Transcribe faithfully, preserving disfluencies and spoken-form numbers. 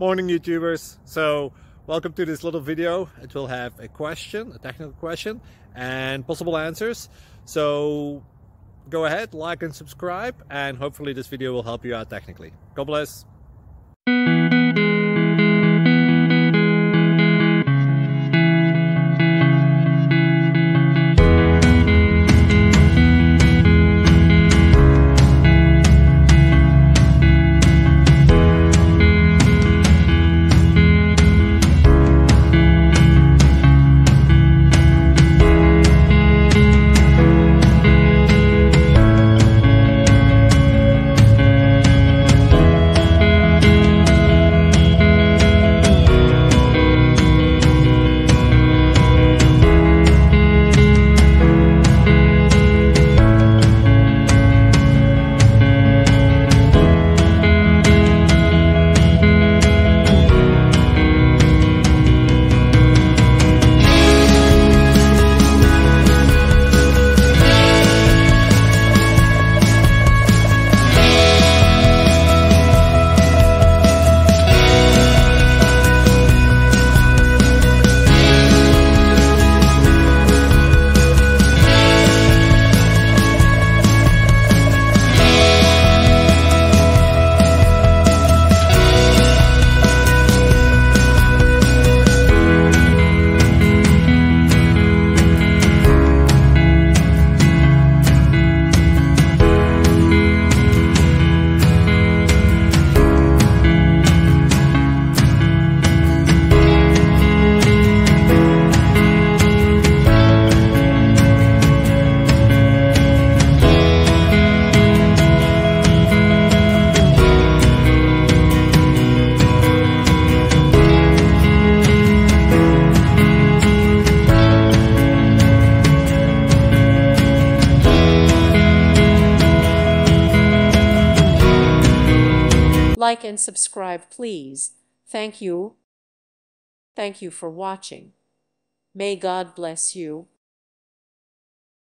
Morning YouTubers. So welcome to this little video. It will have a question, a technical question, and possible answers. So go ahead, like and subscribe, and hopefully this video will help you out technically. God bless. Like and subscribe, please. Thank you. Thank you for watching. May God bless you.